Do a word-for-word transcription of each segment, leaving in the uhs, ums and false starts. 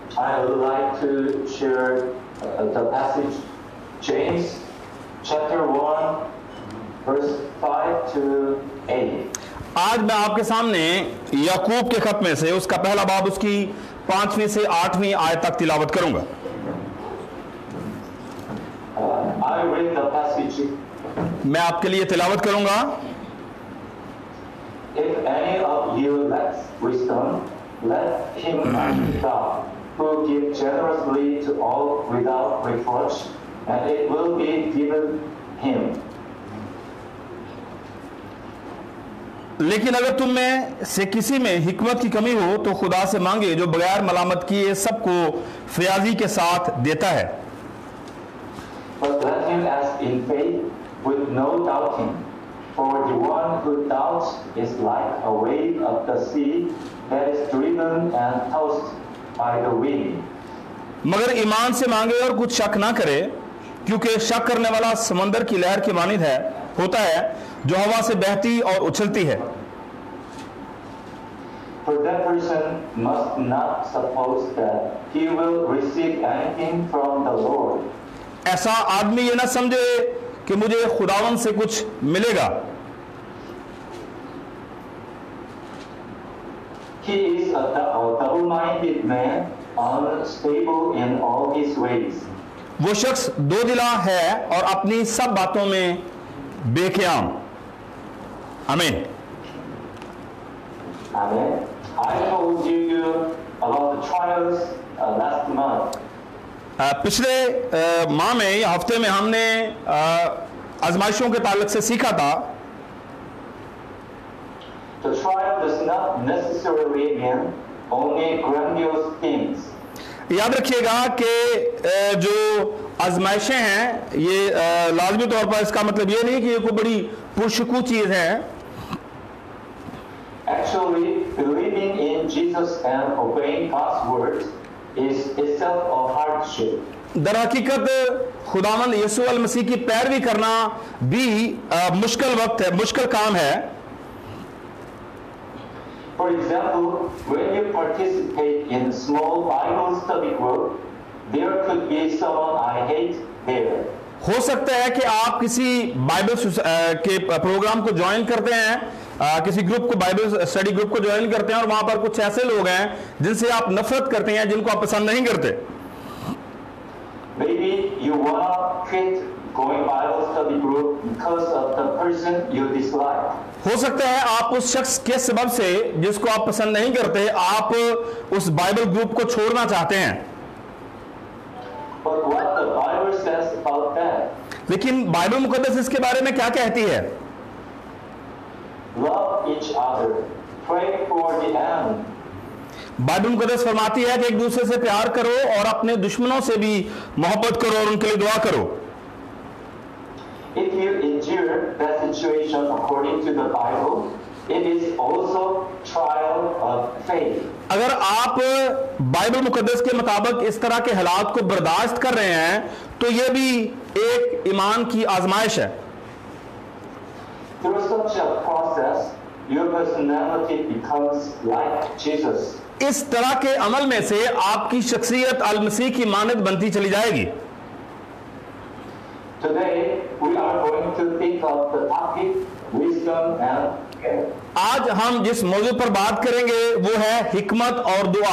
I would like to share uh, the passage, James chapter one, verse five to eight. आज मैं आपके सामने याकूब के खत में से उसका पहला बाब उसकी पांचवीं से आठवीं आयत तक तिलावत करूंगा। Uh, I read the passage. मैं आपके लिए तिलावत करूंगा। If any of you lacks wisdom, let him ask God, who gives generously to all without reproach, and it will be given him. लेकिन अगर तुम में से किसी में हिकमत की कमी हो तो खुदा से मांगे जो बगैर मलामत किए सबको फयाजी के साथ देता है। But let him ask in faith with no doubting, for the one who doubts is like a wave of the sea that is driven and tossed by the wind. मगर ईमान से मांगे और कुछ शक ना करे, क्योंकि शक करने वाला समंदर की लहर के मानिंद है होता है जो हवा से बहती और उछलती है। For that person must not suppose that he will receive anything from the Lord. ऐसा आदमी ये ना समझे कि मुझे खुदावन से कुछ मिलेगा। He is a, a double-minded man, unstable in all his ways. वो शख्स दो दिला है और अपनी सब बातों में बेक़याम। आमीन। Amen. I told you about the trials uh, last month. पिछले माह में या हफ्ते में हमने आजमाइशों के ताल्लुक से सीखा था। The trial does not necessarily mean only grandiose things. याद रखिएगा कि जो आजमाइशें हैं ये लाजमी तौर पर इसका मतलब ये नहीं कि ये कोई बड़ी पुरशकू चीज है। Actually, believing in Jesus and obeying God's word is itself a hardship. दर हकीकत खुदावंद यीशु अल मसीह की पैरवी करना भी आ, मुश्किल वक्त है, मुश्किल काम है। For example, when you participate in a small Bible study group, there could be someone I hate there. हो सकता है कि आप किसी बाइबल के प्रोग्राम को ज्वाइन करते हैं, आ, किसी ग्रुप को बाइबल स्टडी ग्रुप को ज्वाइन करते हैं और वहां पर कुछ ऐसे लोग हैं जिनसे आप नफरत करते हैं, जिनको आप पसंद नहीं करते। Maybe you wanna quit going Bible study group because of the person you dislike. हो सकता है आप उस शख्स के सबब से जिसको आप पसंद नहीं करते, आप उस बाइबल ग्रुप को छोड़ना चाहते हैं। But what the Bible says about that? लेकिन बाइबल मुकद्दस इसके बारे में क्या कहती है? Love each other, pray for the enemy. Bible मुकद्दस फरमाती है कि एक दूसरे से प्यार करो और अपने दुश्मनों से भी मोहब्बत करो और उनके लिए दुआ करो। If you endure that situation according to the Bible, it is also trial of faith. अगर आप बाइबल मुकद्दस के मुताबिक इस तरह के हालात को बर्दाश्त कर रहे हैं तो यह भी एक ईमान की आजमाइश है। Through such a process, your personality becomes like Jesus. इस तरह के अमल में से आपकी शख्सियत अल मसीह की मानद बनती चली जाएगी। Today, we are going to think of the topic wisdom and prayer. आज हम जिस मौजू पर बात करेंगे वो है हिकमत और दुआ।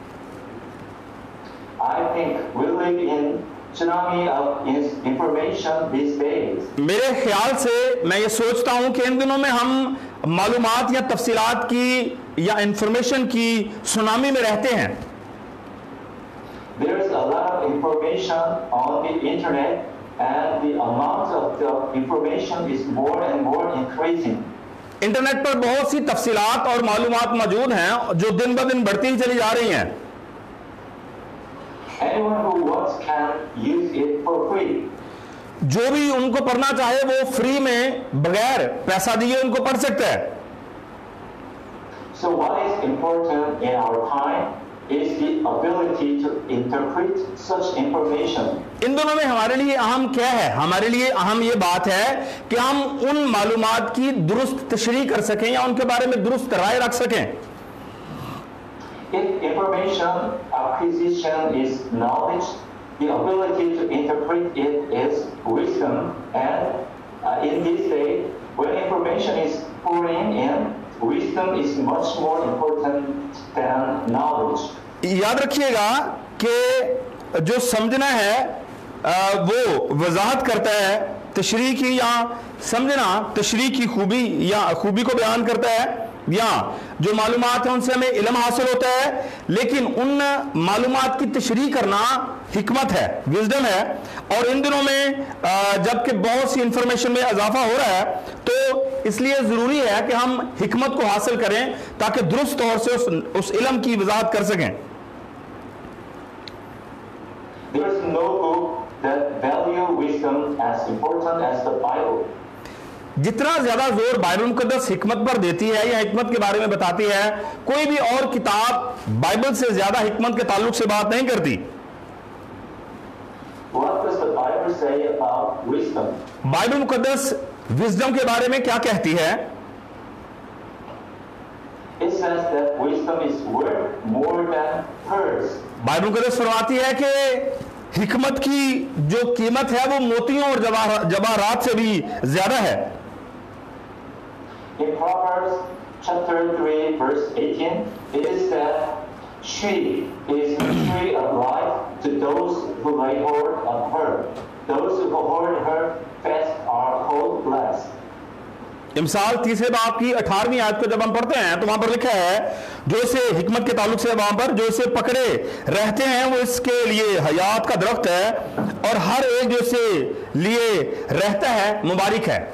I think we live in tsunami of information these days. मेरे ख्याल से मैं ये सोचता हूं कि इन दिनों में हम मालूमात या तफसीलात की या इंफॉर्मेशन की सुनामी में रहते हैं। There is a lot of information on the internet, and the amount of the information is more and more increasing. Internet पर बहुत सी तफसीलात और मालूमात मौजूद हैं जो दिन ब दिन बढ़ती ही चली जा रही हैं। Anyone who wants can use it for free. जो भी उनको पढ़ना चाहे वो फ्री में बगैर पैसा दिए उनको पढ़ सकता है। So what is important in our time is the ability to interpret such information. इन दोनों में हमारे लिए अहम क्या है? हमारे लिए अहम ये बात है कि हम उन मालूमात की दुरुस्त तशरीह कर सकें या उनके बारे में दुरुस्त राय रख सकें। If information acquisition is knowledge, the ability to interpret it is wisdom. And uh, in this day, when information is pouring in, wisdom is much more important than knowledge. याद रखिएगा कि जो समझना है वो वजाहत करता है तशरीह की, या समझना तशरीह की खूबी या खूबी को बयान करता है, या जो मालूमात है उनसे हमें इल्म हासिल होता है, लेकिन उन मालूमात की तशरीह करना हिकमत है, विजडम है। और इन दिनों में जबकि बहुत सी इंफॉर्मेशन में इजाफा हो रहा है, तो इसलिए ज़रूरी है कि हम हिकमत को हासिल करें ताकि दुरुस्त तौर से उस, उस इल्म की वजाहत कर सकें। There is no book that value wisdom as important as the Bible. जितना ज्यादा जोर बाइबल मुकद्दस हिकमत पर देती है या हिकमत के बारे में बताती है, कोई भी और किताब बाइबल से ज्यादा हिकमत के ताल्लुक से बात नहीं करती। What does the Bible say about wisdom? Bible मुकद्दस विजडम के बारे में क्या कहती है? It says that wisdom is worth more than pearls. Bible मुकद्दस फरमाती है कि हिकमत की जो कीमत है वो मोतियों और जवाहरात से भी ज्यादा है। In Proverbs chapter three verse eighteen, it is said, "She is the tree of life to those who lay hold of her. Those who hold her fast are called blessed." इमसाल तीसरे बाब की अठारहवीं आयत को जब हम पढ़ते हैं तो वहां पर लिखा है, जो इसे हिकमत के ताल्लुक से वहां पर जो इसे पकड़े रहते हैं वो इसके लिए हयात का दरख्त है, और हर एक जो इसे लिए रहता है मुबारक है।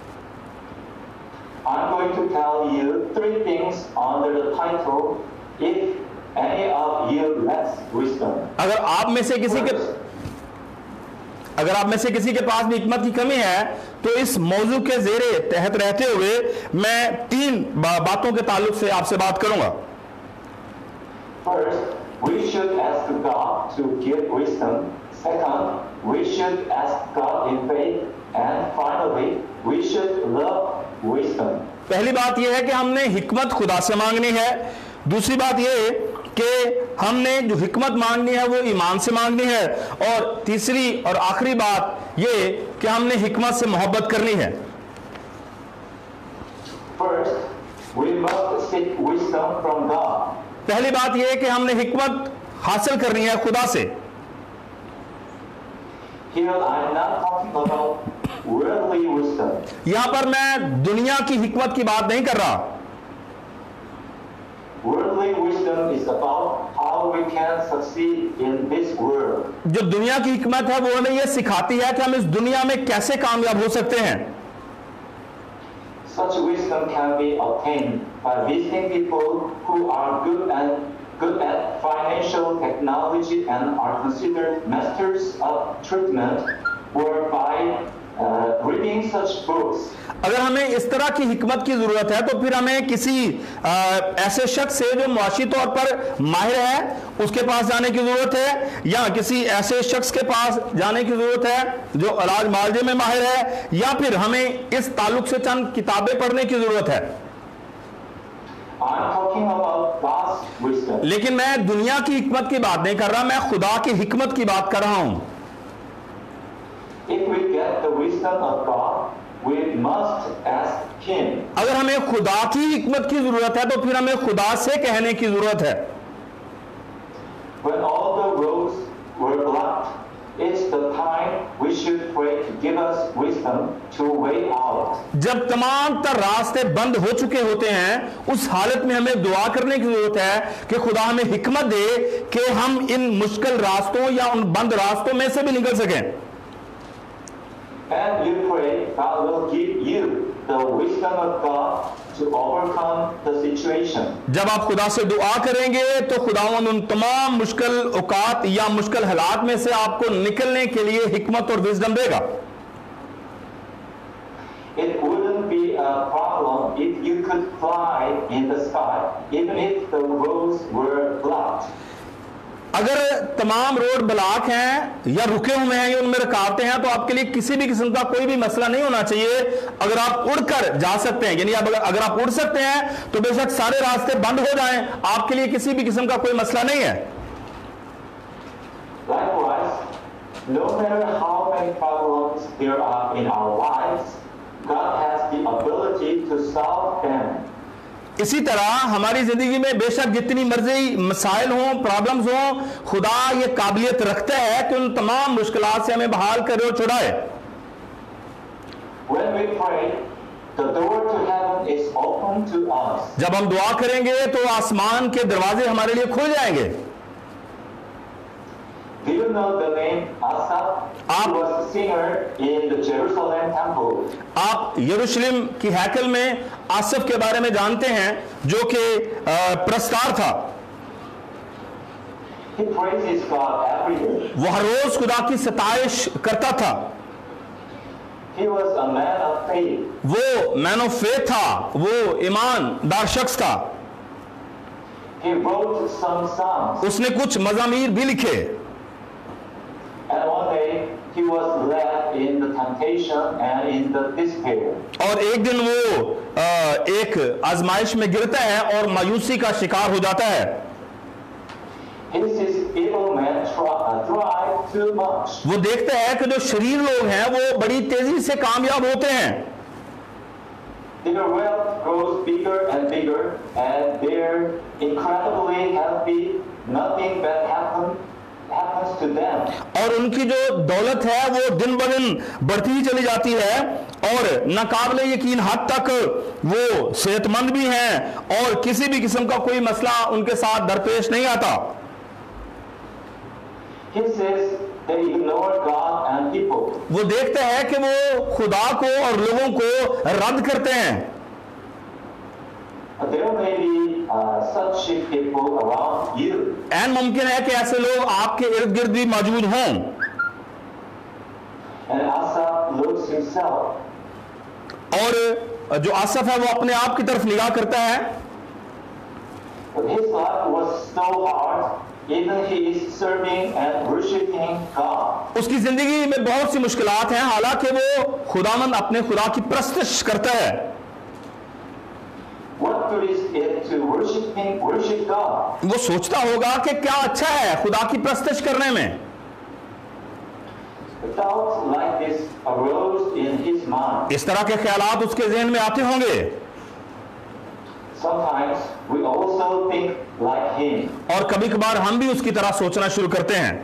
I'm going to tell you three things under the title, if any of you lacks wisdom. अगर आप में से किसी के अगर आप में से किसी के पास भी हिकमत की कमी है तो इस मौजू के जेरे तहत रहते हुए मैं तीन बा, बातों के ताल्लुक से आपसे बात करूंगा। First, we should ask God to give wisdom. Second, we should ask God in faith. And finally, we should love wisdom. पहली बात यह है कि हमने हिकमत खुदा से मांगनी है। दूसरी बात यह कि हमने जो हिकमत मांगनी है वो ईमान से मांगनी है, और तीसरी और आखिरी बात ये कि हमने हिकमत से मोहब्बत करनी है। First, we must seek wisdom from God. पहली बात यह है कि हमने हिकमत हासिल करनी है खुदा से। Here I am not talking about worldly wisdom. यहां पर मैं दुनिया की हिकमत की बात नहीं कर रहा। Worldly wisdom is about how we can succeed in this world. जो दुनिया की हिकमत है वो हमें यह सिखाती है कि हम इस दुनिया में कैसे कामयाब हो सकते हैं। Such wisdom can be obtained by visiting people who are good and good at financial technology and are considered masters of treatment, or by uh, reading such books. अगर हमें इस तरह की हिकमत की जरूरत है तो फिर हमें किसी आ, ऐसे शख्स से जो मुआशी तौर पर माहिर है उसके पास जाने की जरूरत है, या किसी ऐसे शख्स के पास जाने की जरूरत है जो इलाज मालजे में माहिर है, या फिर हमें इस ताल्लुक से चंद किताबें पढ़ने की जरूरत है। I'm talking about God's wisdom. लेकिन मैं दुनिया की हिकमत की बात नहीं कर रहा, मैं खुदा की हिकमत की बात कर रहा हूं। If we get the wisdom of God, we must ask Him. अगर हमें खुदा की हिकमत की जरूरत है तो फिर हमें खुदा से कहने की जरूरत है। When all the roads were blocked, it's the time we should pray to give us wisdom to way out. जब तमाम तर रास्ते बंद हो चुके होते हैं उस हालत में हमें दुआ करने की जरूरत है कि खुदा हमें हिकमत दे कि हम इन मुश्किल रास्तों या उन बंद रास्तों में से भी निकल सकें। And you pray God will give you the wisdom of God to overcome the situation. जब आप खुदा से दुआ करेंगे तो खुदावंद उन तमाम मुश्किल औकात या मुश्किल हालात में से आपको निकलने के लिए हिकमत और विजडम देगा। It wouldn't be a problem if you could fly in the sky, even if the roads were blocked. अगर तमाम रोड ब्लॉक हैं या रुके हुए हैं या उनमें रुकावटें हैं तो आपके लिए किसी भी किस्म का कोई भी मसला नहीं होना चाहिए। अगर आप उड़कर जा सकते हैं, यानी आप अगर, अगर आप उड़ सकते हैं तो बेशक सारे रास्ते बंद हो जाएं, आपके लिए किसी भी किस्म का कोई मसला नहीं है। Likewise, no matter how many problems there are in our lives, God has the ability to solve them. इसी तरह हमारी जिंदगी में बेशक जितनी मर्जी मसाइल हों, प्रॉब्लम्स हों, खुदा ये काबिलियत रखता है कि उन तमाम मुश्किलात से हमें बहाल करे और छुड़ाए। When we pray, the door to heaven is open to us. जब हम दुआ करेंगे तो आसमान के दरवाजे हमारे लिए खुल जाएंगे। Do you know the name Asaph? He was a singer in the Jerusalem temple. आप यरूशलेम की हैकल में आसफ के बारे में जानते हैं जो कि प्रस्तार था। He praises God every day. वो हर रोज खुदा की सताइश करता था। He was a man of faith. वो मैन ऑफ फेथ था, वो ईमानदार शख्स था। He wrote some songs. उसने कुछ मज़ामीर भी लिखे। And one day he was led in the temptation and in the despair. और एक दिन वो एक आजमाइश में गिरता है और मायूसी का शिकार हो जाता है। His evil man thrive too much. वो देखता है कि जो शरीर लोग हैं वो बड़ी तेजी से कामयाब होते हैं। Their wealth grows bigger and bigger, and they're incredibly healthy. Nothing bad happen, happens to them. और उनकी जो दौलत है वो दिन ब दिन बढ़ती ही चली जाती है और नाकाबिले यकीन हद तक वो सेहतमंद भी हैं और किसी भी किस्म का कोई मसला उनके साथ दरपेश नहीं आता। He says they ignore God and people. वो देखते हैं कि वो खुदा को और लोगों को रद्द करते हैं। There may be uh, such people around you. ऐन मुमकिन है कि ऐसे लोग आपके इर्द गिर्द भी मौजूद हों। And Asaph looks himself. और जो आसफ है वो अपने आप की तरफ निगाह करता है। But his life was so hard. Even he is serving and worshiping God. उसकी जिंदगी में बहुत सी मुश्किलात हैं, हालांकि वो खुदामंद अपने खुदा की प्रस्तश करता है। What good is it to worshiping worship God? वो सोचता होगा कि क्या अच्छा है खुदा की प्रस्तश करने में। Doubts like this arose in his mind. इस तरह के ख्यालात उसके ज़हन में आते होंगे। Sometimes we also think like him. और कभी कभार हम भी उसकी तरह सोचना शुरू करते हैं।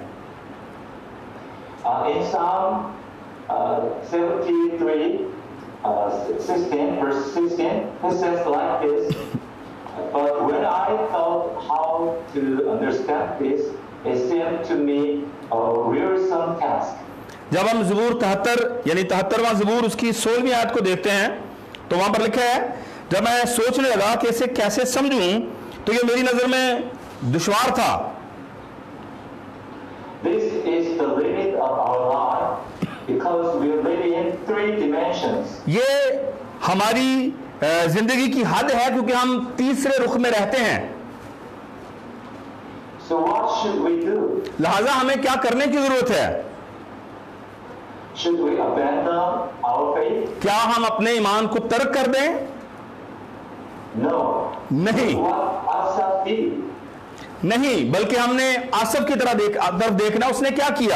Uh, in Psalm uh, seventy-three, uh, sixteen, verse sixteen, he says like this. But when I thought how to understand this, it seemed to me a wearisome task. जब हम ज़बूर तिहत्तर यानी तिहत्तरवां ज़बूर उसकी सोलहवीं आयत को देखते हैं तो वहां पर लिखा है, जब मैं सोचने लगा कि इसे कैसे समझूं तो ये मेरी नजर में दुश्वार था। This is the limit of our life because we live in three dimensions. ये हमारी जिंदगी की हद है क्योंकि हम तीसरे रुख में रहते हैं। So what should we do? लिहाजा हमें क्या करने की जरूरत है? Should we abandon our faith? क्या हम अपने ईमान को तर्क कर दें? No. नहीं। What Asaph did? नहीं, बल्कि हमने आसफ की तरह देख तरफ देखना। उसने क्या किया?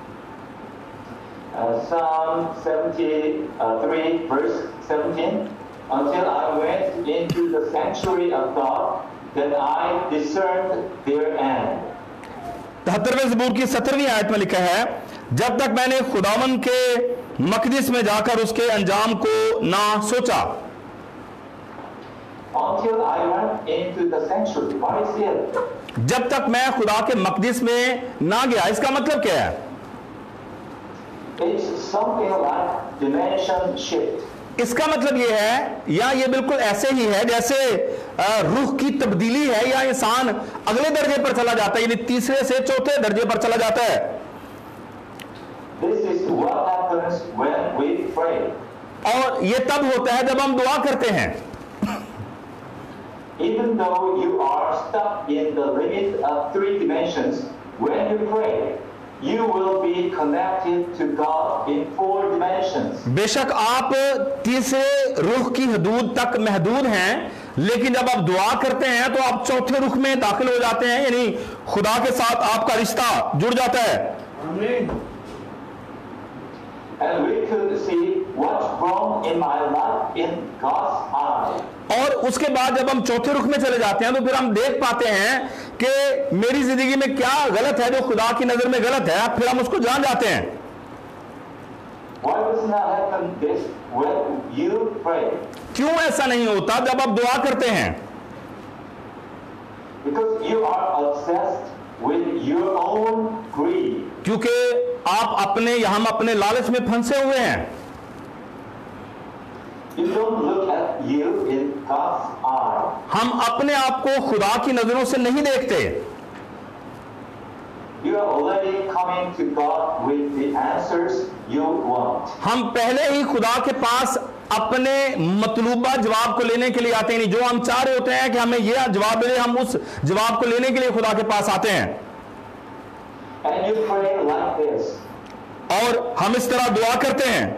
Uh, Psalm seventy-three, verse seventeen. Until I went into the sanctuary of God, then I discerned their end. तिहत्तरवें ज़बूर की सत्रहवीं आयत में लिखा है, जब तक मैंने खुदावंद के मकदिस में जाकर उसके अंजाम को ना सोचा। Until I went into the sanctuary. What is it? जब तक मैं खुदा के मकदिस में ना गया, इसका मतलब क्या है? It's something like dimension shift. इसका मतलब ये है, या ये बिल्कुल ऐसे ही है जैसे रूह की तब्दीली है या इंसान अगले दर्जे पर चला जाता है, यानी तीसरे से चौथे दर्जे पर चला जाता है। This is what happens when we pray. और ये तब होता है जब हम दुआ करते हैं। Even though you are stuck in the limit of three dimensions, when you pray, you will be connected to God in four dimensions. बेशक आप तीसरे रुख की हदूद तक महदूद हैं, लेकिन जब आप दुआ करते हैं तो आप चौथे रुख में दाखिल हो जाते हैं, यानी खुदा के साथ आपका रिश्ता जुड़ जाता है। आमीन। And we could see what's wrong in my life in God's eye. और उसके बाद जब हम चौथे रुख में चले जाते हैं तो फिर हम देख पाते हैं कि मेरी जिंदगी में क्या गलत है जो खुदा की नजर में गलत है, फिर हम उसको जान जाते हैं। Why does not happen this when you pray? क्यों ऐसा नहीं होता जब आप दुआ करते हैं? Because you are obsessed with your own greed. क्योंकि आप अपने या हम अपने लालच में फंसे हुए हैं। You don't look at you in God's eye. हम अपने आप को खुदा की नजरों से नहीं देखते। You are already coming to God with the answers you want. हम पहले ही खुदा के पास अपने मतलूबा जवाब को लेने के लिए आते हैं। जो हम चाह रहे होते हैं कि हमें यह जवाब मिले, हम उस जवाब को लेने के लिए खुदा के पास आते हैं। And you pray like this. और हम इस तरह दुआ करते हैं,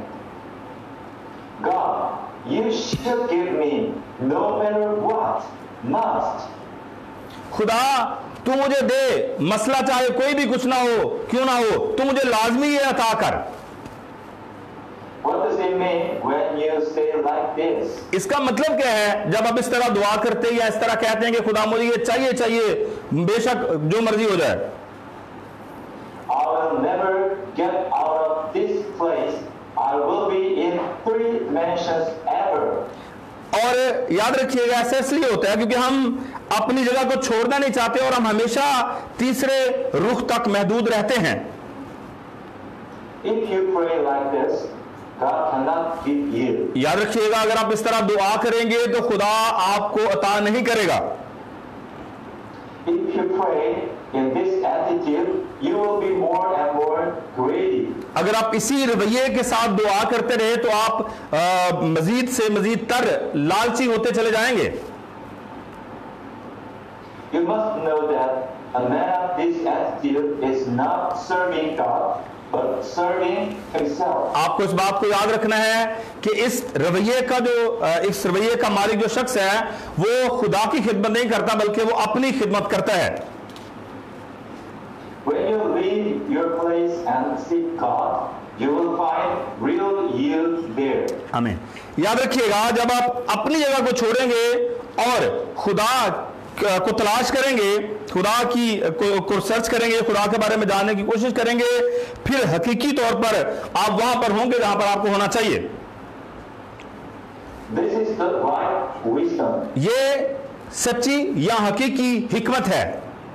God, you should give me no matter what, must. खुदा तू मुझे दे, मसला चाहे कोई भी कुछ ना हो, क्यों ना हो, तू मुझे लाजमी ये अता कर। What does it mean when you say like this? इसका मतलब क्या है जब आप इस तरह दुआ करते हैं या इस तरह कहते हैं कि खुदा मुझे ये चाहिए चाहिए, बेशक जो मर्जी हो जाए। I will never get out of this place. I will be in three dimensions ever. और याद रखिएगा ऐसा इसलिए होता है क्योंकि हम अपनी जगह को छोड़ना नहीं चाहते और हम हमेशा तीसरे रुख तक महदूद रहते हैं। If you pray like this, God cannot give you. याद रखिएगा अगर आप इस तरह दुआ करेंगे तो खुदा आपको अता नहीं करेगा। If you pray in this attitude, you will be more and more greedy. अगर आप इसी रवैये के साथ दुआ करते रहे तो आप आ, मजीद से मजीद तर लालची होते चले जाएंगे। You must know that a man of this attitude is not serving God, but serving himself. आपको इस बात को याद रखना है कि इस रवैये का जो इस रवैये का मालिक जो शख्स है वो खुदा की खिदमत नहीं करता बल्कि वो अपनी खिदमत करता है। When you leave your place and seek God, you will find real yield there. आमीन। याद रखिएगा जब आप अपनी जगह को छोड़ेंगे और खुदा को तलाश करेंगे, खुदा की को, को सर्च करेंगे, खुदा के बारे में जानने की कोशिश करेंगे, फिर हकीकी तौर पर आप वहां पर होंगे जहां पर आपको होना चाहिए। This is the right wisdom. ये सच्ची या हकीकी हिकमत है।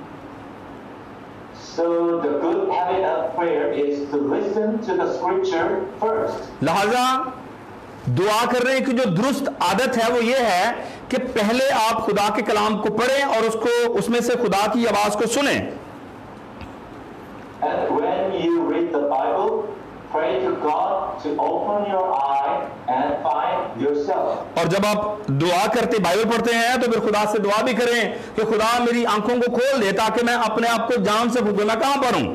So the good habit of prayer is to listen to the scripture first. लिहाजा दुआ करने की जो दुरुस्त आदत है वो ये है कि पहले आप खुदा के कलाम को पढ़ें और उसको उसमें से खुदा की आवाज को सुनें। And when you read the Bible, pray to God to open your eye and find yourself. और जब आप दुआ करते बाइबल पढ़ते हैं तो फिर खुदा से दुआ भी करें कि खुदा मेरी आंखों को खोल दे ताकि मैं अपने आप को जान सकूं कि मैं कहां पर हूं।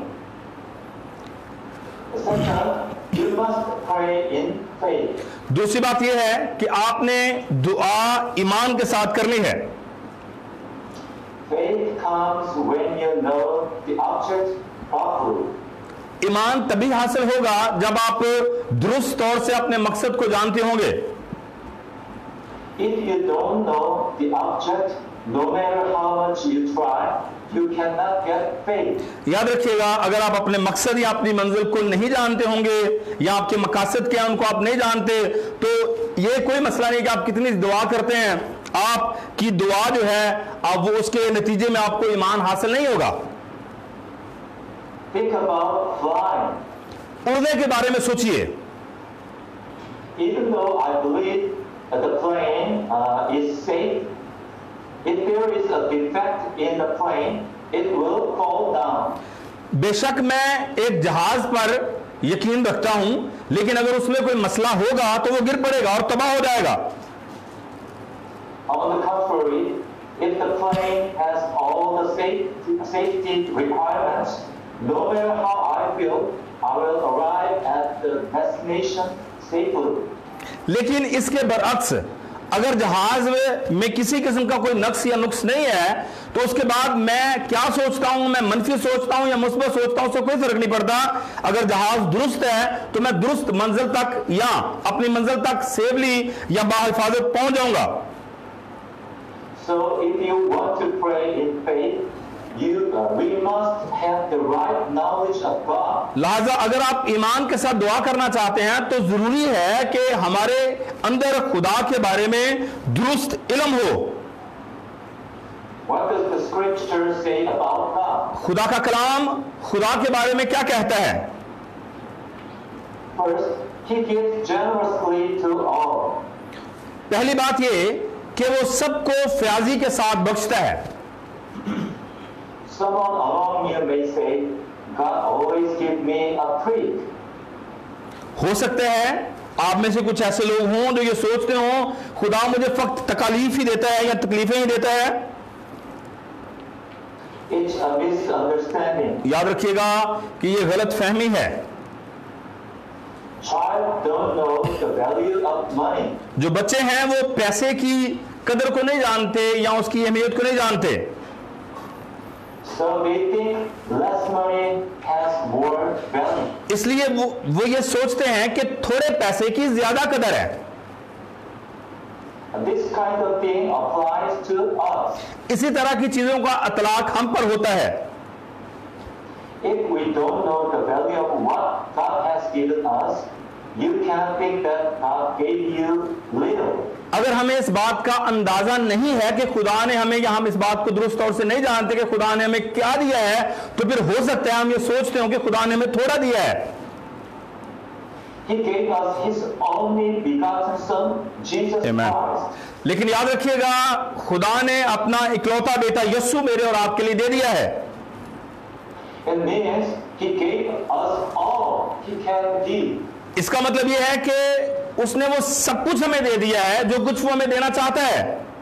Second, you must pray in faith. दूसरी बात यह है कि आपने दुआ ईमान के साथ करनी है। Faith comes when you know the object properly. ईमान तभी हासिल होगा जब आप दुरुस्त तौर से अपने मकसद को जानते होंगे। If you don't know the object, no matter how much you try, you cannot get faith. याद रखिएगा अगर आप अपने मकसद या अपनी मंजिल को नहीं जानते होंगे या आपके मकासद क्या उनको आप नहीं जानते तो ये कोई मसला नहीं कि आप कितनी दुआ करते हैं, आपकी दुआ जो है अब वो उसके नतीजे में आपको ईमान हासिल नहीं होगा। Think about flying. उड़ने के बारे में सोचिए। Even though I believe that the plane uh, is safe, if there is a defect in the plane, it will fall down. बेशक मैं एक जहाज पर यकीन रखता हूं लेकिन अगर उसमें कोई मसला होगा तो वो गिर पड़ेगा और तबाह हो जाएगा। On the contrary, if the plane has all the safety, safety requirements, no matter how I feel, I will arrive at the destination safely. लेकिन इसके बरअक्स अगर जहाज में, में किसी किस्म का कोई नक्स या नुक्स नहीं है तो उसके बाद मैं क्या सोचता हूं, मैं मनफी सोचता हूं या मुस्बत सोचता हूं, उससे कोई फर्क नहीं पड़ता। अगर जहाज दुरुस्त है तो मैं दुरुस्त मंजिल तक या अपनी मंजिल तक सेफली या बाहिफाजत पहुंच जाऊंगा। So if you want to pray in faith, you uh, we must have the right knowledge of God. लिहाजा अगर आप ईमान के साथ दुआ करना चाहते हैं तो जरूरी है कि हमारे अंदर खुदा के बारे में दुरुस्त इल्म हो। What does the scripture say about God? खुदा का कलाम खुदा के बारे में क्या कहता है? First, He gives generously to all. पहली बात ये कि वो सबको फ्याजी के साथ बख्शता है। Someone among you may say, God always gives me a treat. हो सकता है आप में से कुछ ऐसे लोग हों जो ये सोचते हों खुदा मुझे फक्त तकालीफ ही देता है या तकलीफें ही देता है। It's a misunderstanding. याद रखिएगा कि ये गलत फहमी है। Child don't know the value of money. जो बच्चे हैं वो पैसे की कदर को नहीं जानते या उसकी अहमियत को नहीं जानते, So they think less money has more value. इसलिए वो वो ये सोचते हैं कि थोड़े पैसे की ज्यादा कदर है। And this kind of thing applies to us. इसी तरह की चीजों का अतलाक हम पर होता है। If we don't know the value of what God has given us, you can think that God gave you little. अगर हमें इस बात का अंदाजा नहीं है कि खुदा ने हमें, या हम इस बात को दुरुस्त तौर से नहीं जानते कि खुदा ने हमें क्या दिया है, तो फिर हो सकता है हम ये सोचते हो कि खुदा ने हमें थोड़ा दिया है। He gave us His only begotten Son, Jesus Amen. Christ. लेकिन याद रखिएगा खुदा ने अपना इकलौता बेटा यस्सु मेरे और आपके लिए दे दिया है। It means He gave us all He can give. इसका मतलब यह है कि उसने वो सब कुछ हमें दे दिया है जो कुछ वो हमें देना चाहता है।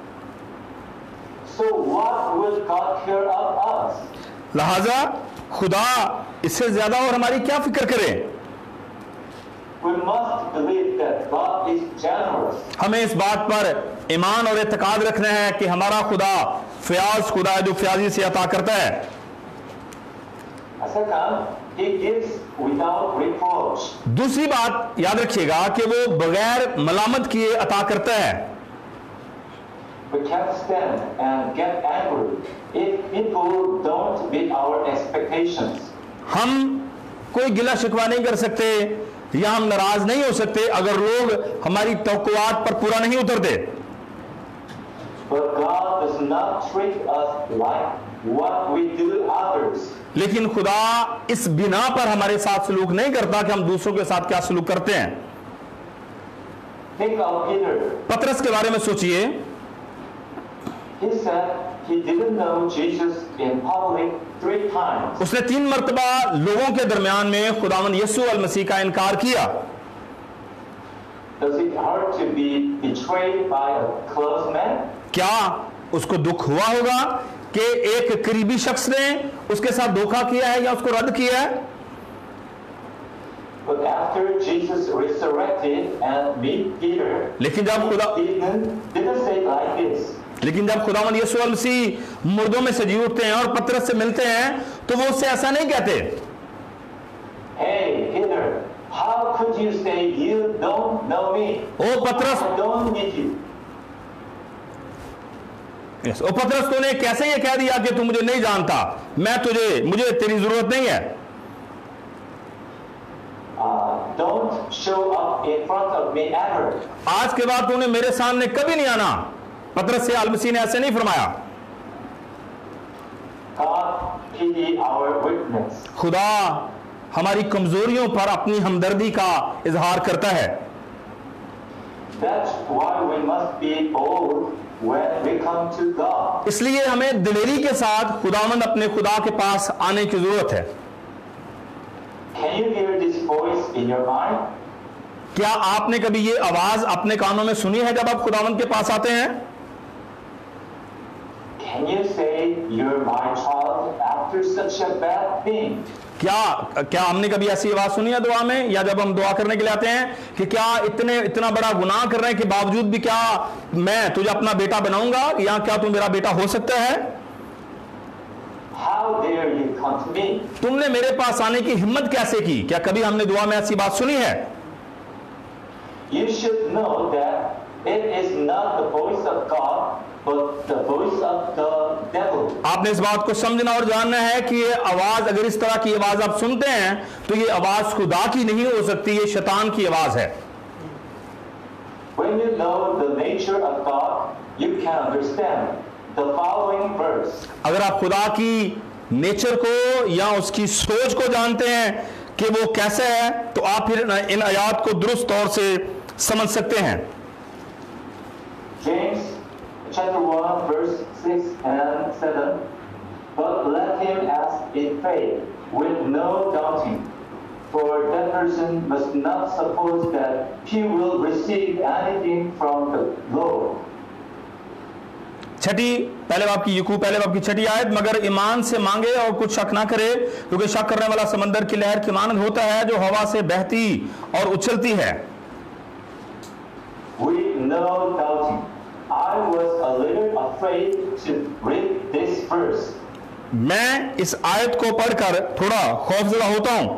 So what will God care of us? लिहाजा खुदा इससे ज्यादा और हमारी क्या फिक्र करे? We must believe that God is generous. हमें इस बात पर ईमान और एतकाद रखना है कि हमारा खुदा फयाज खुदा है जो फ्याजी से अता करता है। Second, He gives without reproach. दूसरी बात याद रखिएगा कि वो बगैर मलामत किए अता करता है। We can't stand and get angry if people don't meet our expectations. हम कोई गिला शिकवा नहीं कर सकते या हम नाराज नहीं हो सकते अगर लोग हमारी तवक्कुआत पर पूरा नहीं उतरते। But God does not treat us like what we do others. लेकिन खुदा इस बिना पर हमारे साथ सलूक नहीं करता कि हम दूसरों के साथ क्या सलूक करते हैं। Think of Peter. पतरस के बारे में सोचिए। He said he didn't know Jesus in public three times. उसने तीन मर्तबा लोगों के दरमियान में खुदावंद यीशु अल मसीह का इनकार किया। Does it hurt to be betrayed by a close man? क्या उसको दुख हुआ होगा कि एक करीबी शख्स ने उसके साथ धोखा किया है या उसको रद्द किया है? But after Jesus resurrected and meet Peter, लेकिन जब खुदा didn't, didn't say like this. लेकिन जब खुदावंद यीशु अल मसीह मुर्दों में से जी उठते हैं और पतरस से मिलते हैं तो वो उससे ऐसा नहीं कहते। Hey Peter, how could you say you don't know me? ओ पतरस, I don't need you. yes, ओ पतरस तूने कैसे ये कह दिया कि तू मुझे नहीं जानता, मैं तुझे मुझे तेरी जरूरत नहीं है। Uh, don't show up in front of me ever. आज के बाद तूने मेरे सामने कभी नहीं आना। पतरस से अल मसीह ने ऐसे नहीं फरमाया। God pity our weakness. खुदा हमारी कमजोरियों पर अपनी हमदर्दी का इजहार करता है। That's why we must be bold when we come to God. इसलिए हमें दिलेरी के साथ खुदावंद अपने खुदा के पास आने की जरूरत है। Can you hear this voice in your mind? क्या आपने कभी ये आवाज अपने कानों में सुनी है जब आप खुदावंद के पास आते हैं? Can you say you're my child after such a bad thing? क्या क्या हमने कभी ऐसी आवाज सुनी है दुआ में, या जब हम दुआ करने के लिए आते हैं कि क्या इतने इतना बड़ा गुनाह कर रहे हैं कि बावजूद भी क्या मैं तुझे अपना बेटा बनाऊंगा, या क्या तू मेरा बेटा हो सकता है? How dare you come to me? तुमने मेरे पास आने की हिम्मत कैसे की? क्या कभी हमने दुआ में ऐसी बात सुनी है? You should know that it is not the voice of God, but the voice of the devil. आपने इस बात को समझना और जानना है कि ये आवाज, अगर इस तरह की आवाज आप सुनते हैं तो ये आवाज खुदा की नहीं हो सकती, ये शैतान की आवाज है। When you know the nature of God, you can understand the following verse. अगर आप खुदा की नेचर को या उसकी सोच को जानते हैं कि वो कैसे है, तो आप फिर इन आयात को दुरुस्त तौर से समझ सकते हैं। James chapter one verse six and seven. But let him ask in faith with no doubting, for that person must not suppose that he will receive anything from the Lord. छठी पहले बाब की यूकूब पहले बाब की छठी आयत, मगर ईमान से मांगे और कुछ शक ना करे, क्योंकि शक करने वाला समंदर की लहर की मानंद होता है जो हवा से बहती और उछलती है। With no doubting. I was a little afraid to read this verse. मैं इस आयत को पढ़कर थोड़ा खौफजदा होता हूं।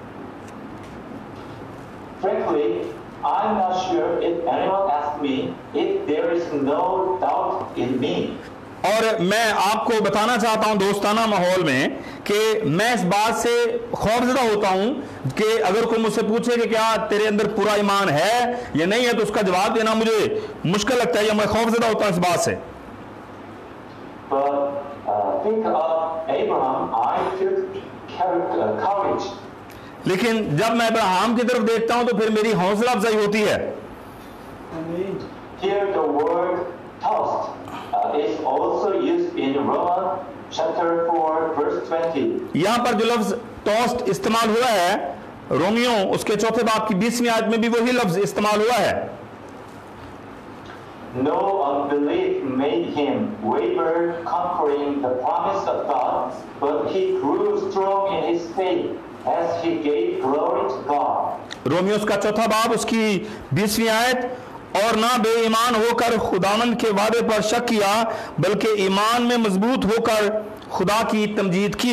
Frankly, I'm not sure if anyone asked me if there is no doubt in me. और मैं आपको बताना चाहता हूं दोस्ताना माहौल में कि मैं इस बात से खौफजदा होता हूं कि अगर कोई मुझसे पूछे कि क्या तेरे अंदर पूरा ईमान है या नहीं है, तो उसका जवाब देना मुझे मुश्किल लगता है, या मैं खौफजदा होता हूं इस बात से। But uh, think of Abraham. I took courage. लेकिन जब मैं अब्राहम की तरफ देखता हूं तो फिर मेरी हौसला अफजाई होती है। Here the word tossed uh, is also used in Romans chapter four verse twenty. यहां पर जो लफ्ज टॉस्ट इस्तेमाल हुआ है रोमियो उसके चौथे बाब की बीसवीं आयत में भी वही लफ्ज इस्तेमाल हुआ है। No unbelief made him waver conquering the promise of God, but he grew strong in his faith as he gave glory to God. रोमियो उसका चौथा बाब उसकी बीसवीं आयत, और ना बेईमान होकर खुदावंद के वादे पर शक किया, बल्कि ईमान में मजबूत होकर खुदा की तमजीद की।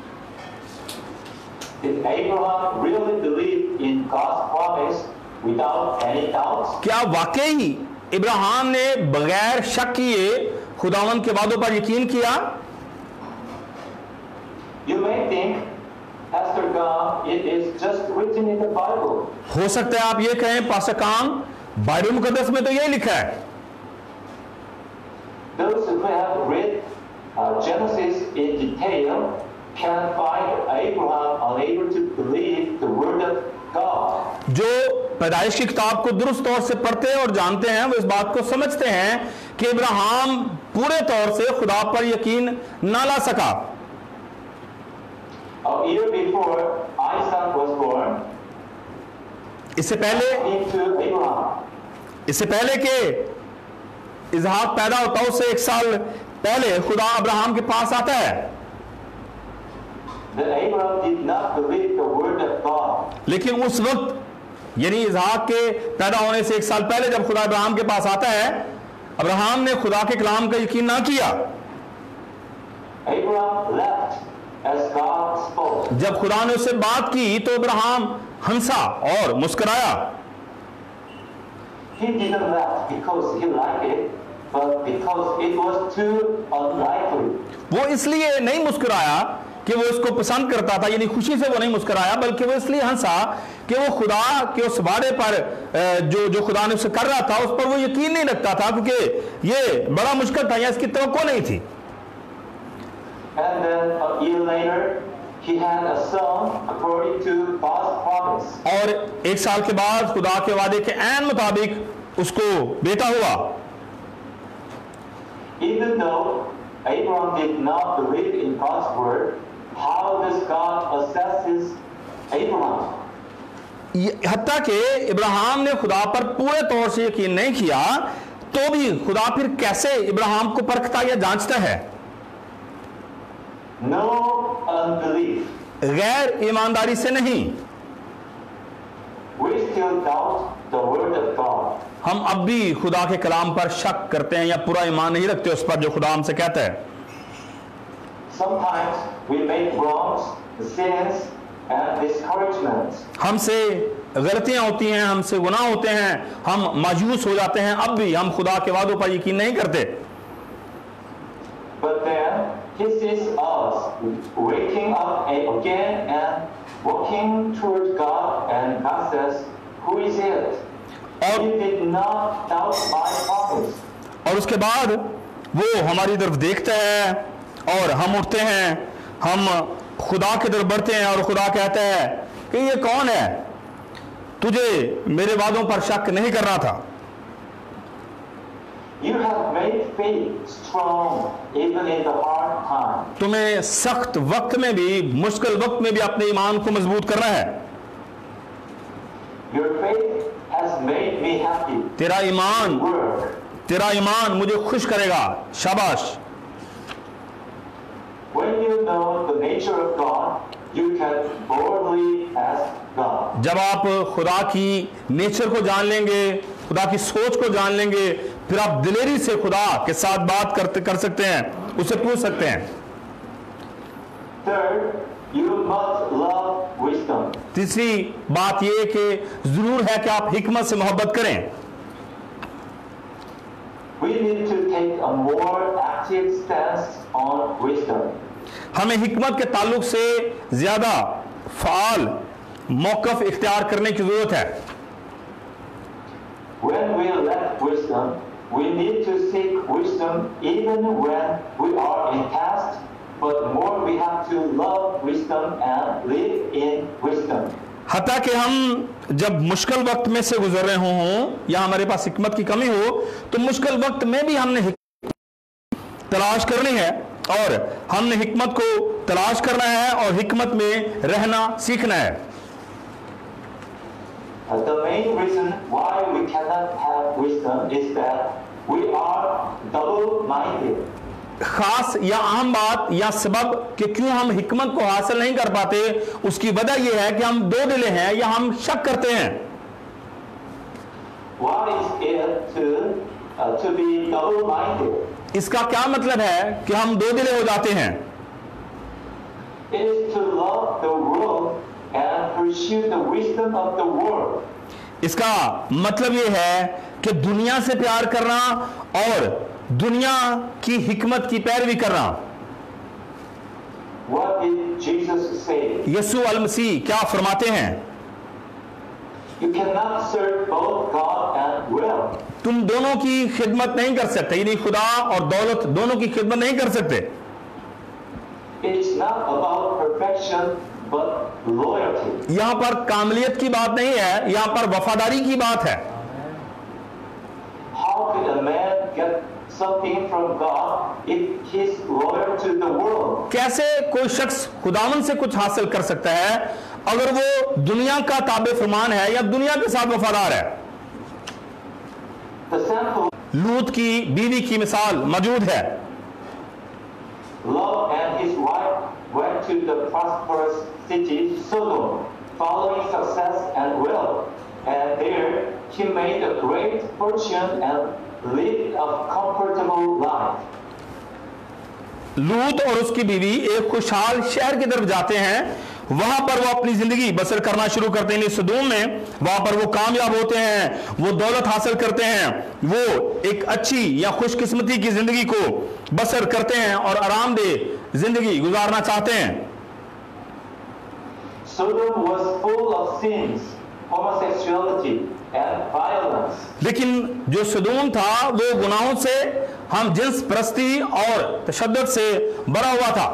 Did Abraham really believe in God's promise without any doubts? क्या वाकई इब्राहिम ने बगैर शक किए खुदावंद के वादों पर यकीन किया? You may think, Pastor Gam, it is just written in the Bible. हो सकता है आप ये कहें पास्टर कांग, बाइबल मुकद्दस में तो यही लिखा है। Those who have read uh, Genesis in detail can find Abraham unable to believe the word of God. जो पैदाइश की किताब को दुरुस्त तौर से पढ़ते हैं और जानते हैं वो इस बात को समझते हैं कि इब्राहिम पूरे तौर से खुदा पर यकीन ना ला सका। A year before Isaac was born, इससे पहले into Abraham. इससे पहले कि इसहाक पैदा होता है उससे एक साल पहले खुदा अब्राहम के पास आता है। That Abraham did not believe the word of God. लेकिन उस वक्त यानी इसहाक के पैदा होने से एक साल पहले जब खुदा अब्राहम के पास आता है, अब्राहम ने खुदा के कलाम का यकीन ना किया। Abraham left as God spoke. जब खुदा ने उससे बात की तो अब्राहम हंसा और मुस्कुराया। He didn't laugh because he liked it, but because it was too unlikely. वो इसलिए नहीं मुस्कुराया कि वो इसको पसंद करता था, यानी खुशी से वो नहीं मुस्कुराया, बल्कि वो इसलिए हंसा कि वो खुदा के उस वादे पर जो जो खुदा ने उससे कर रहा था उस पर वो यकीन नहीं रखता था, क्योंकि ये बड़ा मुश्किल था या इसकी तवक्को नहीं थी। And then a year later, he had a son according to God's promise. और एक साल के बाद खुदा के वादे के ऐन मुताबिक उसको बेटा हुआ। Even though Abraham did not believe in God's word, how does God assess his Abraham? हत्ता के इब्राहिम ने खुदा पर पूरे तौर से यकीन नहीं किया, तो भी खुदा फिर कैसे इब्राहिम को परखता या जांचता है? no unbelief. गैर ईमानदारी से नहीं। We still doubt the word of God. हम अब भी खुदा के कलाम पर शक करते हैं या पूरा ईमान नहीं रखते उस पर जो खुदा हमसे कहता है। Sometimes we make wrongs, sins, and discouragements. हमसे गलतियां होती हैं, हमसे गुनाह होते हैं, हम मायूस हो जाते हैं, अब भी हम खुदा के वादों पर यकीन नहीं करते। But then He sees us waking up again and walking toward God, and God says, "Who is it? He did not doubt my promise." और उसके बाद वो हमारी तरफ देखता है और हम उठते हैं, हम खुदा की तरफ बढ़ते हैं और खुदा कहता है कि ये कौन है, तुझे मेरे वादों पर शक नहीं करना था। You have made faith strong even in the hard time. तुम्हें सख्त वक्त में भी, मुश्किल वक्त में भी अपने ईमान को मजबूत करना है। Your faith has made me happy. तेरा ईमान Work. तेरा ईमान मुझे खुश करेगा। शाबाश। When you know the nature of God, you can boldly ask God. जब आप खुदा की नेचर को जान लेंगे, खुदा की सोच को जान लेंगे, फिर आप दिलेरी से खुदा के साथ बात करते कर सकते हैं, उससे पूछ सकते हैं। Third, you must love wisdom. तीसरी बात यह कि जरूर है कि आप हिकमत से मोहब्बत करें। We need to take a more active stance on wisdom. हमें हिकमत के ताल्लुक से ज्यादा फाल मौकफ इख्तियार करने की जरूरत है। When we lack wisdom, we need to seek wisdom even when we are in test, but more we have to love wisdom and live in wisdom. हत्ता कि हम जब मुश्किल वक्त में से गुजर रहे हों या हमारे पास हिकमत की कमी हो, तो मुश्किल वक्त में भी हमने तलाश करनी है और हमने हिकमत को तलाश करना है और हिकमत में रहना सीखना है। The main reason why we cannot have wisdom is that we are double-minded. खास या अहम बात या सबब कि क्यों हम हिकमत को हासिल नहीं कर पाते, उसकी वजह यह है कि हम दो दिले हैं या हम शक करते हैं। What is it to uh, to be double-minded? इसका क्या मतलब है कि हम दो दिले हो जाते हैं? It is to love the world and pursue the wisdom of the world. इसका मतलब यह है कि दुनिया से प्यार करना और दुनिया की हिकमत की पैरवी करना। What did Jesus say? यीशु अल मसीह क्या फरमाते हैं? You cannot serve both God and wealth. तुम दोनों की खिदमत नहीं कर सकते, यानी खुदा और दौलत दोनों की खिदमत नहीं कर सकते। It is not about perfection but loyalty. यहां पर कामलियत की बात नहीं है, यहां पर वफादारी की बात है। How could a man get something from God if he is loyal to the world? कैसे कोई शख्स खुदावन से कुछ हासिल कर सकता है अगर वो दुनिया का ताबे फरमान है या दुनिया के साथ वफादार है? The sample लूत की बीवी की मिसाल मौजूद है। Lot and his wife went to the prosperous city Sodom, following success and wealth, and there he made a great fortune and lived a comfortable life. लूत और उसकी बीवी एक खुशहाल शहर की तरफ जाते हैं, वहां पर वो अपनी जिंदगी बसर करना शुरू करते हैं। सदूम में वहां पर वो कामयाब होते हैं, वो दौलत हासिल करते हैं, वो एक अच्छी या खुशकिस्मती की जिंदगी को बसर करते हैं और आरामदेह जिंदगी गुजारना चाहते हैं। Sodom was full of sins, homosexuality and violence. लेकिन जो सदूम था वो गुनाहों से, हम जिन्स परस्ती और तशद्दुद से भरा हुआ था।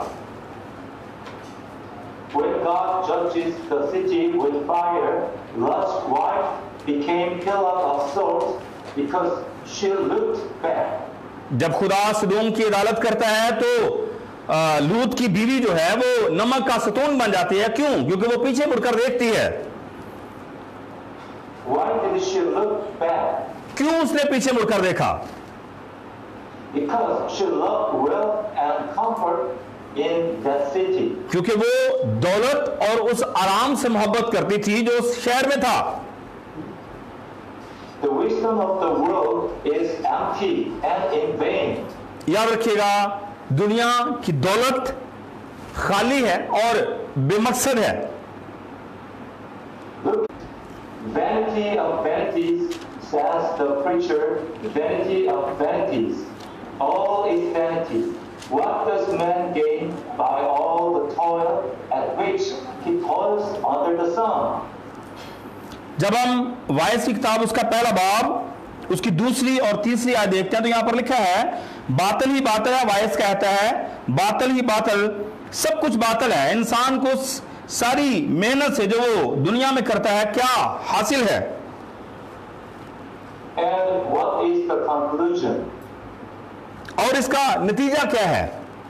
When God judges the city with fire, Lot's wife became pillar of salt because she looked back. जब खुदा सदूम की अदालत करता है तो आ, लूत की बीवी जो है वो नमक का सतून बन जाती है। क्यों? क्योंकि वो पीछे मुड़कर देखती है। Why did she look back? क्यों उसने पीछे मुड़कर देखा? Because she loved wealth and comfort in that city. क्योंकि वो दौलत और उस आराम से मोहब्बत करती थी जो उस शहर में था। The wisdom of the world is empty and in vain. याद रखिएगा, दुनिया की दौलत खाली है और बेमकसद है। Look, vanity of vanities, says the preacher, vanity of vanities. All is vanity. What does man gain by all the toil at which he toils under the sun? जब हम वायस की किताब उसका पहला बाब उसकी दूसरी और तीसरी आयत देखते हैं तो यहां पर लिखा है, बातल ही बातल है। वायस कहता है बातल ही बातल, सब कुछ बातल है। इंसान को सारी मेहनत से जो वो दुनिया में करता है क्या हासिल है? And what is the conclusion? और इसका नतीजा क्या है?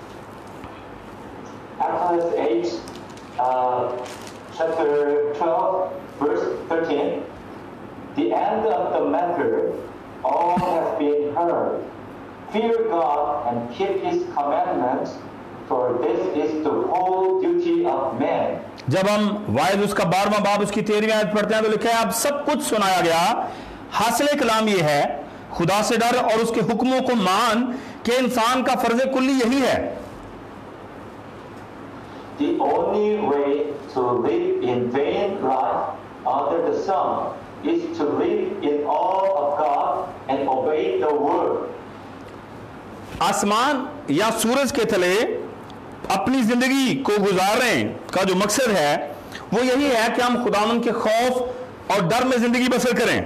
Acts eight, uh, chapter twelve, verse thirteen. The end of the matter, all has been heard. Fear God and keep His commandments, for this is the whole duty of man. जब हम वायद उसका बारहवां बाब उसकी तेरहवीं आयत पढ़ते हैं तो लिखा है, अब सब कुछ सुनाया गया। हासिल कलाम ये है, खुदा से डर और उसके हुक्मों को मान कि इंसान का फर्ज कुल्ली यही है। The only way to live in vain life under the sun is to live in awe of God and obey the word. आसमान या सूरज के तले अपनी जिंदगी को गुजारने का जो मकसद है वो यही है कि हम खुदावन के खौफ और डर में जिंदगी बसर करें।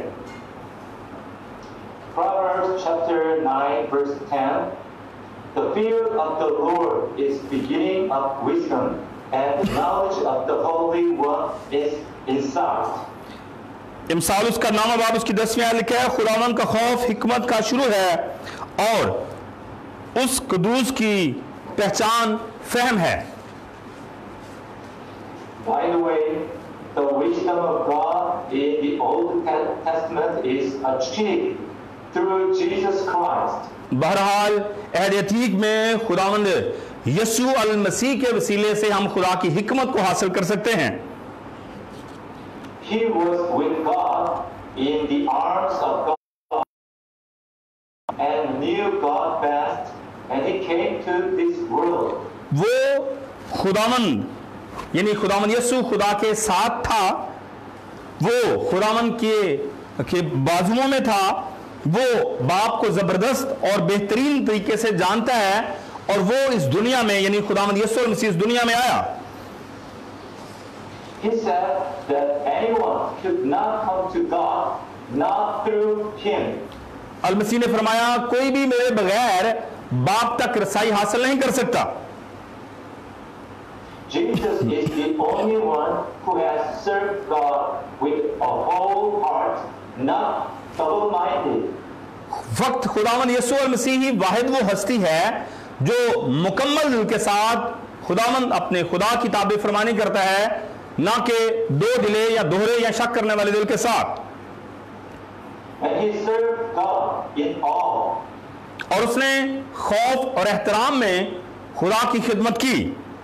Proverbs chapter nine verse ten. The fear of the Lord is beginning of wisdom, and the knowledge of the Holy One is insight. इमसाल उसका नामा बाब उसकी दसवीं आयत लिखा है, खुदावन का खौफ हिकमत का शुरू है और उस कुदूस की पहचान फहम है। By the way, the wisdom of God in the Old Testament is achieved through Jesus Christ. बहरहाल अहद अतीक में खुदावंद यसू अल मसीह के वसीले से हम खुदा की हिकमत को हासिल कर सकते हैं। He was with God in the arms of God and knew God best, and he came to this world. वो खुदावंद यानी खुदावंद यसू खुदा के साथ था, वो खुदावंद के, के बाजुओं में था, वो बाप को जबरदस्त और बेहतरीन तरीके से जानता है और वो इस दुनिया में यानी खुदावंद यीशु मसीह इस दुनिया में आया। He said that anyone could not come to God not through him. अल मसीह ने फरमाया कोई भी मेरे बगैर बाप तक रसाई हासिल नहीं कर सकता। Jesus is the only one who has served God with a whole heart, not double-minded. वक्त खुदावंद यीशु अल मसीह ही वाहिद वो हस्ती है जो मुकम्मल दिल के साथ खुदावंद अपने खुदा की ताबे फरमानी करता है, ना कि दो दिले या दोहरे या शक करने वाले दिल के साथ। And he served God in awe. और उसने खौफ और एहतराम में खुदा की खिदमत की।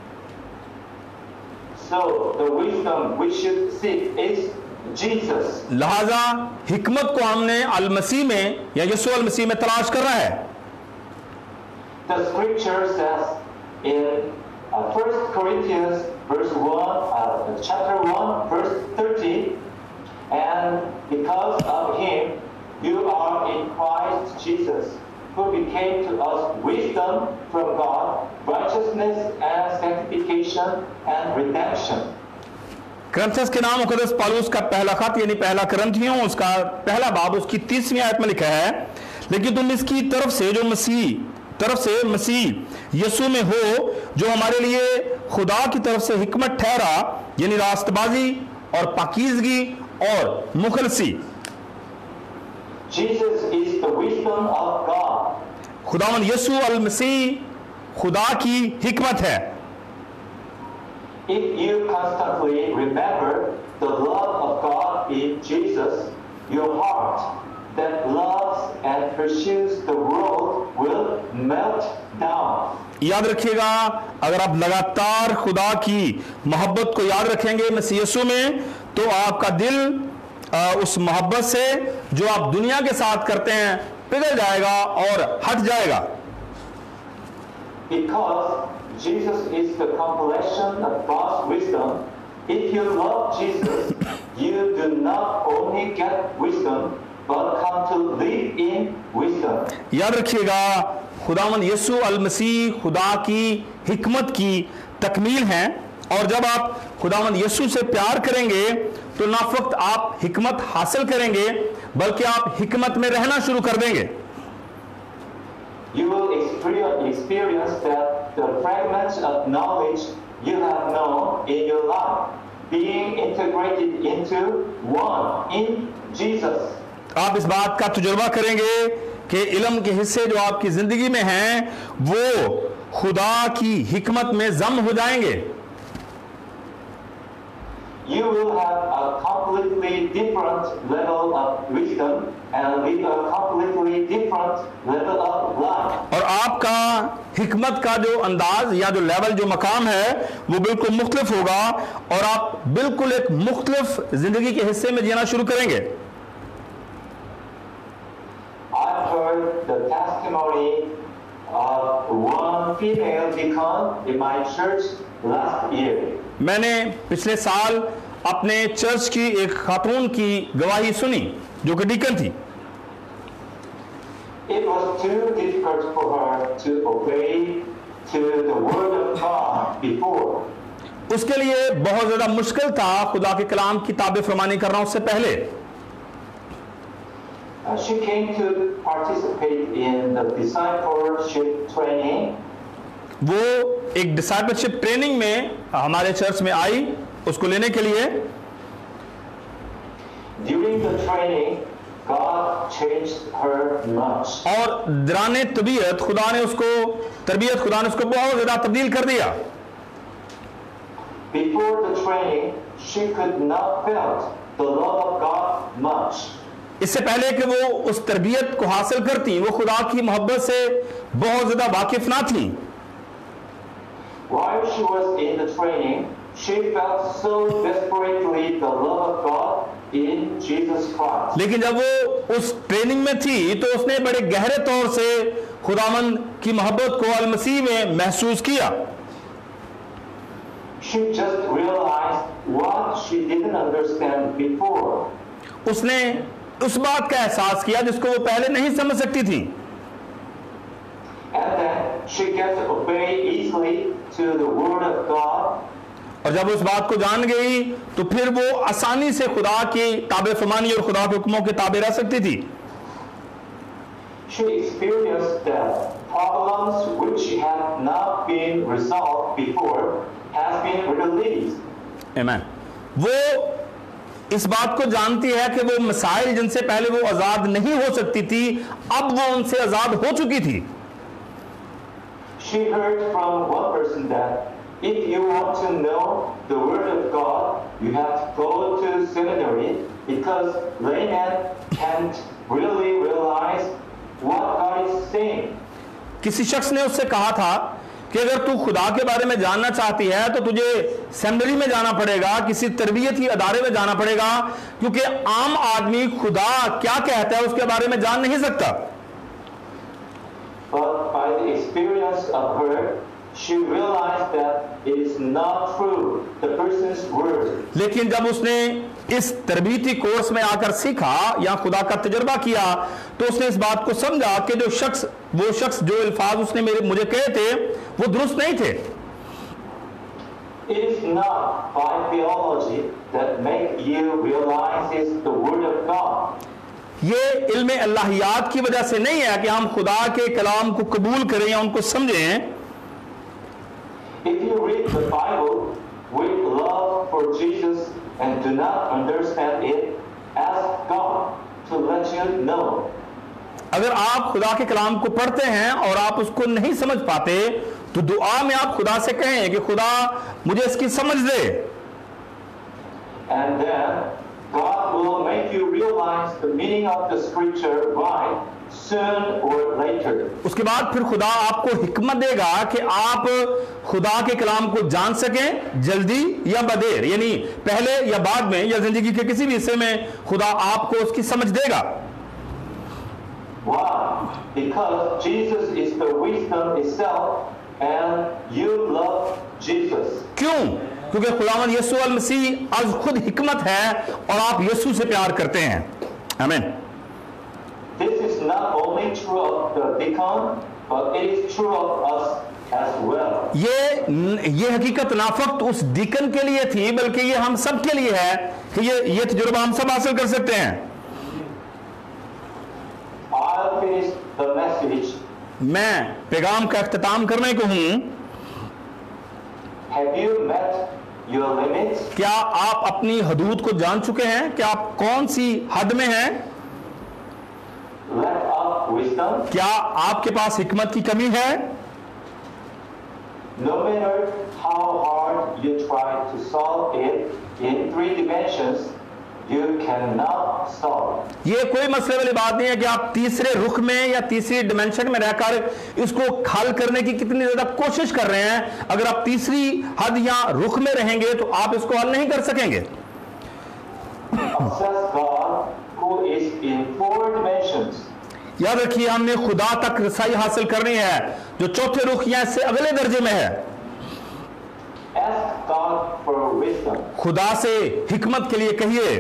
So the wisdom we should seek is Jesus. लिहाजा हिकमत को हमने अल मसीह में या यीशु अल मसीह में तलाश करना है। The scripture says in uh, First Corinthians verse one, uh, chapter one, verse thirty, and because of him you are in Christ Jesus, who became to us wisdom from God, righteousness and sanctification and redemption. करंथियस के नाम मुकद्दस पौलुस का पहला खत यानी पहला करंथियों उसका पहला बाब उसकी तीसवीं आयत में लिखा है, लेकिन तुम इसकी तरफ से जो मसीह तरफ से मसीह यीशु में हो, जो हमारे लिए खुदा की तरफ से हिकमत ठहरा यानी रास्तबाजी और पाकीज़गी और मुखलसी। Jesus is the wisdom of God. खुदावंद यीशु अल मसीह खुदा की हिकमत है। If you constantly remember the love of God in Jesus, your heart that loves and pursues the world will melt down. याद रखिएगा, अगर आप लगातार खुदा की मोहब्बत को याद रखेंगे मसीह यीशु में, तो आपका दिल आ, उस मोहब्बत से जो आप दुनिया के साथ करते हैं पिघल जाएगा और हट जाएगा। Because Jesus is the compilation of God's wisdom. If you love Jesus, you do not only get wisdom, but come to live in wisdom. याद रखिएगा, खुदावंद यीशु अल मसीह खुदा की हिकमत की तकमील हैं, और जब आप खुदावंद यीशु से प्यार करेंगे तो ना फक्त आप हिकमत हासिल करेंगे बल्कि आप हिकमत में रहना शुरू कर देंगे। You will experience that the fragments of knowledge you have known in your life being integrated into one in Jesus. आप इस बात का तजुर्बा करेंगे कि इल्म के हिस्से जो आपकी जिंदगी में हैं वो खुदा की हिकमत में जम हो जाएंगे। You will have a completely different level of wisdom and live a completely different level of life. और आपका हिकमत का जो अंदाज या जो लेवल जो मकाम है वो बिल्कुल मुख्तलिफ होगा और आप बिल्कुल एक मुख्तलिफ जिंदगी के हिस्से में जीना शुरू करेंगे। I've heard the testimony of one female deacon in my church last year. मैंने पिछले साल अपने चर्च की एक खातून की गवाही सुनी जो कि डीकन थी। It was too difficult for her to obey to the word of God before. उसके लिए बहुत ज्यादा मुश्किल था खुदा के कलाम की ताबे फरमानी करना उससे पहले। Uh, she came to participate in the discipleship training. वो एक डिसाइपलशिप ट्रेनिंग में हमारे चर्च में आई उसको लेने के लिए। During the training, God changed her much. और दौरान तबीयत खुदा ने उसको तरबियत खुदा ने उसको बहुत ज्यादा तब्दील कर दिया। Before the training, she could not felt the love of God much. इससे पहले कि वो उस तरबियत को हासिल करती वो खुदा की मोहब्बत से बहुत ज्यादा वाकिफ ना थी। While she was in the training, she felt so desperately the love of God in Jesus Christ. लेकिन जब वो उस ट्रेनिंग में थी तो उसने बड़े गहरे तौर से खुदावंद की मोहब्बत को अल मसीह में महसूस किया। She just realized what she didn't understand before. उसने उस बात का एहसास किया जिसको वो पहले नहीं समझ सकती थी। And then she gets to obey easily to the word of God. और जब उस बात को जान गई तो फिर वो आसानी से खुदा की ताबे फरमानी और खुदा के हुक्मों के ताबे रह सकती थी। She experienced that problems which had not been resolved before has been released. Amen. वो इस बात को जानती है कि वो मसाइल जिनसे पहले वो आजाद नहीं हो सकती थी अब वो उनसे आजाद हो चुकी थी। She heard from one person that if you want to know the word of God, you have to go to seminary because laymen can't really realize what God is saying. किसी शख्स ने उससे कहा था कि अगर तू खुदा के बारे में जानना चाहती है तो तुझे सेमिनरी में जाना पड़ेगा, किसी तरबियती अदारे में जाना पड़ेगा, क्योंकि आम आदमी खुदा क्या कहता है उसके बारे में जान नहीं सकता। But by the experience of her, she realized that it is not true, the person's word. लेकिन जब उसने इस तरबीती कोर्स में आकर सीखा या खुदा का तजुर्बा किया तो उसने इस बात को समझा कि जो शख्स वो शख्स जो अल्फाज उसने मेरे मुझे कहे थे वो दुरुस्त नहीं थे। It is not by theology that make you realize it's the word of God. ये इल्म अल्लाहियात की वजह से नहीं है कि हम खुदा के कलाम को कबूल करें या उनको समझें। If you read the Bible with love for Jesus and do not understand it, ask God to let you know. अगर आप खुदा के कलाम को पढ़ते हैं और आप उसको नहीं समझ पाते तो दुआ में आप खुदा से कहें कि खुदा मुझे इसकी समझ दे। And then God will make you realize the meaning of the scripture right soon or later. उसके बाद फिर खुदा आपको हिकमत देगा कि आप खुदा के कलाम को जान सकें, जल्दी या बदेर, यानी पहले या बाद में या जिंदगी के किसी भी हिस्से में खुदा आपको उसकी समझ देगा। Why? Because Jesus is the wisdom itself and you love Jesus. क्यों? क्योंकि खुदावंद यीशु अल मसीह आज खुद हिकमत है और आप यीशु से प्यार करते हैं। आमीन। This is not only true of the deacon, but it is true of us as well. ये ये हकीकत ना फक्त उस डीकन के लिए थी, बल्कि ये हम सब के लिए है कि ये ये तजुर्बा हम सब हासिल कर सकते हैं। I'll finish the message. मैं पैगाम का अख्तिताम करने को हूं। Have you met your limits? क्या आप अपनी हदूद को जान चुके हैं कि आप कौन सी हद में हैं? Lack of wisdom? क्या आपके पास हिकमत की कमी है? No matter how hard you try to solve it in three dimensions, you cannot solve. ये कोई मसले वाली बात नहीं है कि आप तीसरे रुख में या तीसरी डिमेंशन में रहकर इसको हल करने की कितनी ज्यादा कोशिश कर रहे हैं। अगर आप तीसरी हद या रुख में रहेंगे तो आप इसको हल नहीं कर सकेंगे। Access God who is in four dimensions. याद रखिए, हमने खुदा तक रसाई हासिल करनी है जो चौथे रुख या इससे अगले दर्जे में है। Ask God for wisdom. खुदा से हिकमत के लिए कहिए।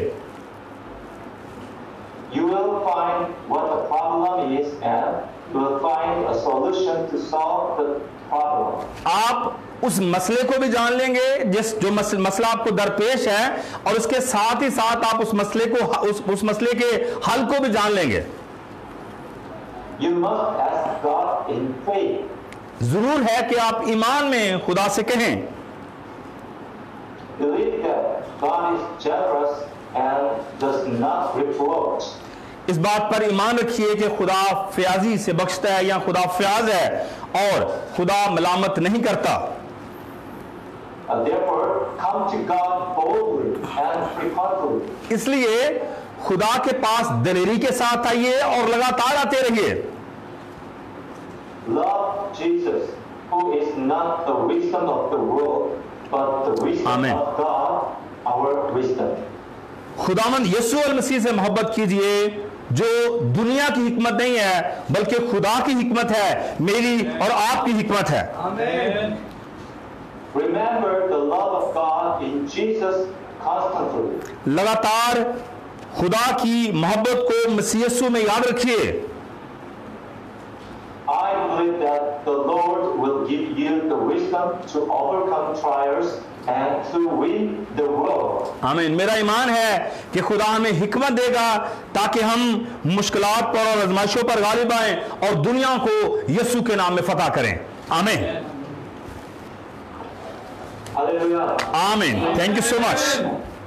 You will find what the problem is and you will find a solution to solve the problem. आप उस मसले को भी जान लेंगे जिस जो मस, मसला आपको दरपेश है, और उसके साथ ही साथ आप उस मसले को उस, उस मसले के हल को भी जान लेंगे। You must ask God in faith. जरूर है कि आप ईमान में खुदा से कहें। Believe that God is generous and does not reproach. इस बात पर ईमान रखिए कि खुदा फयाजी से बख्शता है या खुदा फयाज है और खुदा मलामत नहीं करता। Uh, therefore, come to God boldly and frequently. इसलिए खुदा के पास दलेरी के साथ आइए और लगातार आते रहिए। Love Jesus, who is not the wisdom of the world, but the wisdom Amen. of God, our wisdom. खुदावंद यीशु अल मसीह से मोहब्बत कीजिए जो दुनिया की हिकमत नहीं है बल्कि खुदा की हिकमत है, मेरी और आपकी हिकमत है। Amen. Remember the love of God in Jesus constantly. लगातार खुदा की मोहब्बत को मसीह यीशु में याद रखिए। I believe that the Lord will give you the wisdom to overcome trials and to win the world. आमीन। मेरा ईमान है कि खुदा हमें हिकमत देगा ताकि हम मुश्किलात पर और आजमाइशों पर गालिब आएं और दुनिया को यीशु के नाम में फतह करें। आमीन। Hallelujah. आमीन। Thank you so much.